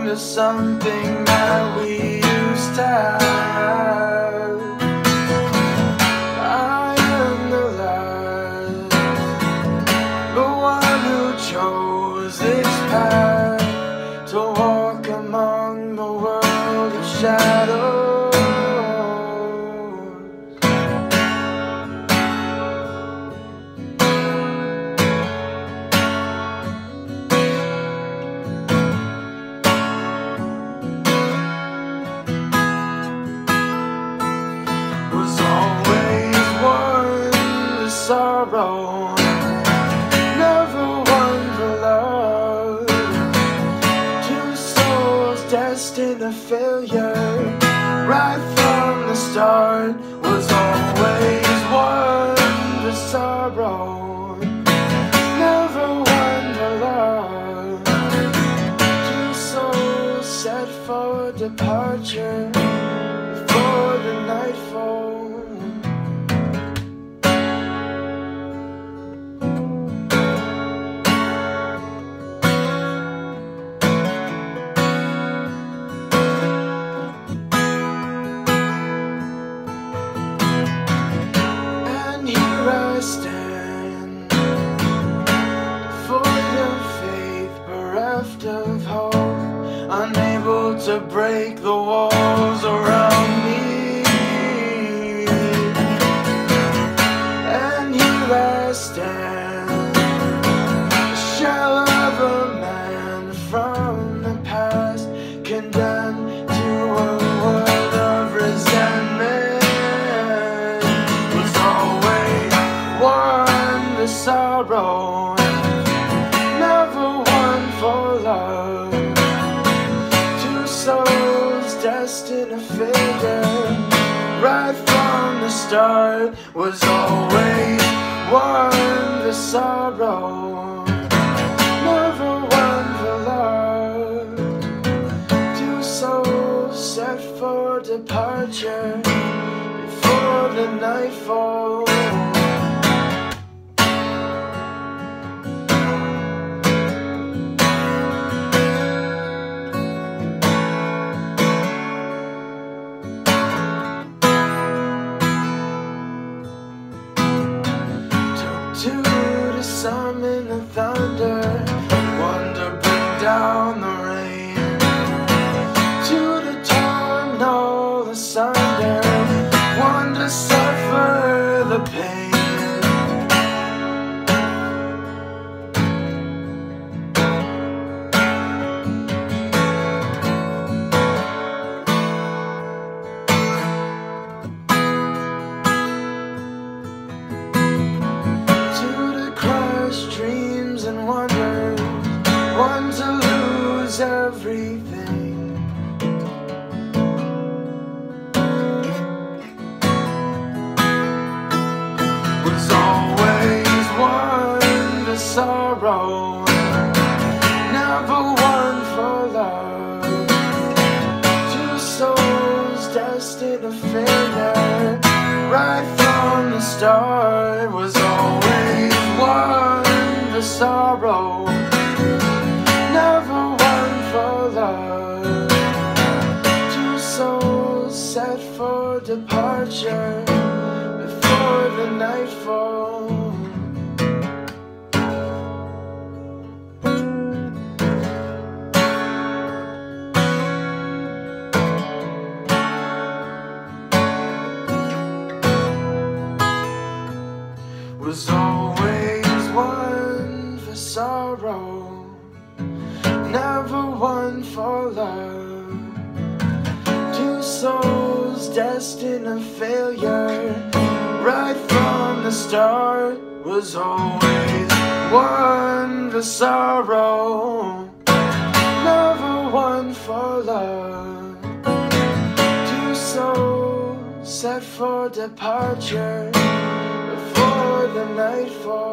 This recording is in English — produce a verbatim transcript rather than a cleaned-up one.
to something that we used to have. I am the last, the one who chose this path to walk among the world of shadows. Was always one with sorrow, never one for love. Two souls destined to failure right from the start. Was always one for sorrow, never one for love. Two souls set for departure before the nightfall. And here I stand, void of faith, bereft of hope, unable to break the walls around me. And here I stand, a shell of a man from the past, condemned to a world of resentment. Was always one to sorrow, never one for love. Souls destined to failure right from the start. Was always one for sorrow, never one for love. Two souls set for departure before the nightfall. Two to summon the thunder, one to bring down the rain, two to turn all asunder, one to suffer the pain. Dreams and wonders, one to lose everything. Was always one to sorrow, never one for love. Two souls destined to failure right from the start. Was always one for sorrow, never one for love. Two souls set for departure before the nightfall. Was always one for sorrow, never one for love. Two souls destined to failure right from the start. Was always one for sorrow, never one for love. Two souls set for departure before the nightfall.